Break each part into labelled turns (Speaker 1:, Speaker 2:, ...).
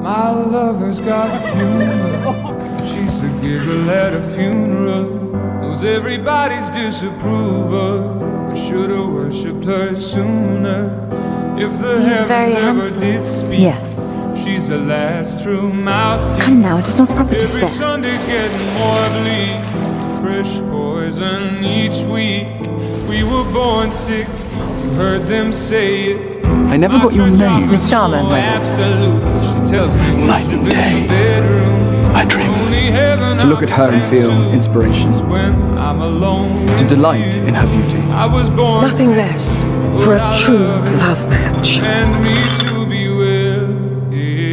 Speaker 1: My lover's got humor. She's the giggle at a funeral. Knows everybody's disapproval. I should've worshipped her sooner. If the
Speaker 2: He's very
Speaker 1: heavens ever
Speaker 2: handsome.
Speaker 1: did speak,
Speaker 2: Yes.
Speaker 1: she's the last true mouthpiece.
Speaker 2: Come now, it is not proper to
Speaker 1: Every
Speaker 2: stare.
Speaker 1: Sunday's getting more bleak. Fresh poison each week. We were born sick. You heard them say it.
Speaker 3: I never got your name.
Speaker 2: Miss Sharma, my lord.
Speaker 1: Absolutes. She tells me
Speaker 3: Night and day.
Speaker 1: bedroom.
Speaker 3: I dream
Speaker 1: Only heaven
Speaker 3: to look at her and feel inspiration,
Speaker 1: when I'm alone.
Speaker 3: to delight in her beauty.
Speaker 1: I was born
Speaker 4: Nothing less for a true love match.
Speaker 1: and me to be with.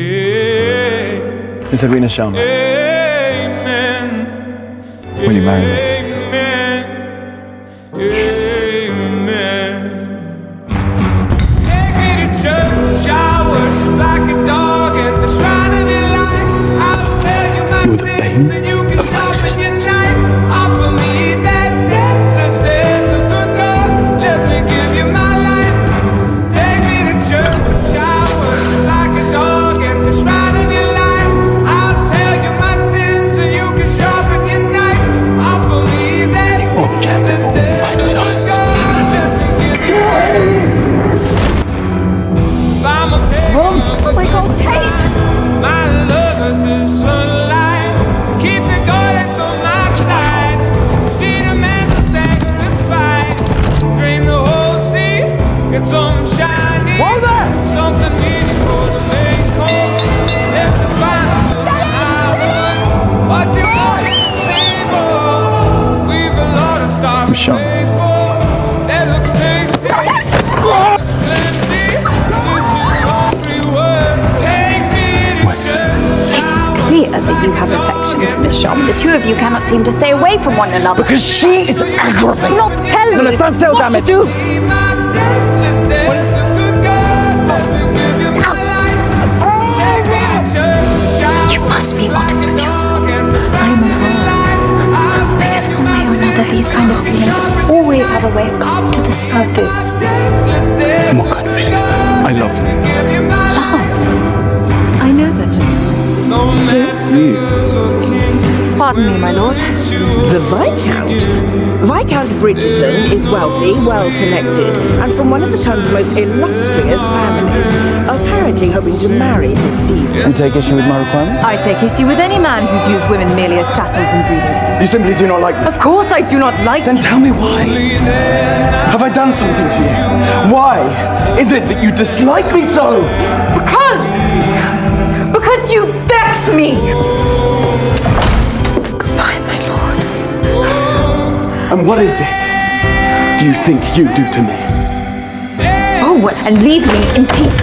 Speaker 1: Yeah.
Speaker 3: Miss Edwina Sharma,
Speaker 1: Amen.
Speaker 3: will you marry me?
Speaker 1: Amen.
Speaker 4: Yes.
Speaker 1: Amen. Take me to church. I worship like a dog at the shrine of your life. I'll tell you my
Speaker 3: You're the
Speaker 1: sins
Speaker 3: bane
Speaker 1: and you can
Speaker 3: of my
Speaker 1: sharpen
Speaker 3: existence.
Speaker 1: your knife. Offer me that deathless death, the good God. Let me give you my life. Take me to church. I worship like a dog at the shrine of your life. I'll tell you my sins and you can sharpen your knife. Offer me that
Speaker 3: Object of all my desires.
Speaker 2: Oh my God, Kate!
Speaker 1: My lover's is sunlight. Keep the goddess on my side. She demands a sacrifice. Drain the whole sea. Get something shiny. Something needed for the main course. There's a final hours. What you want in the stable? We've a lot of stuff to
Speaker 3: Michelle.
Speaker 1: pay for. That looks tasty. Looks plenty. This is hungry work. Take me to church.
Speaker 2: It is clear that you have affection for Miss Sharma. The two of you cannot seem to stay away from one another.
Speaker 3: Because she is aggravating.
Speaker 2: Not tell me.
Speaker 3: No, stand still, damn it.
Speaker 2: Do.
Speaker 1: Be my deathless death, the good God. Let me give you my life. Take me to church.
Speaker 2: You must be honest with yourself. I'm a woman. Because one way or another, these kind of feelings always have a way of coming to the surface.
Speaker 3: And what kind of feelings? I love you.
Speaker 2: Love. I know that, gentleman.
Speaker 4: Pardon me, my lord. The Viscount. Viscount Bridgerton is wealthy, well-connected, and from one of the town's most illustrious families. Apparently hoping to marry this season.
Speaker 3: You take issue with my requirements?
Speaker 5: I take issue with any man who views women merely as chattels and breeders.
Speaker 3: You simply do not like me.
Speaker 5: Of course I do not like
Speaker 3: Then tell me why. Have I done something to you? Why is it that you dislike me so?
Speaker 5: Because you vex me!
Speaker 2: Goodbye, my lord.
Speaker 3: And what is it do you think you do to me?
Speaker 5: Oh, and leave me in peace.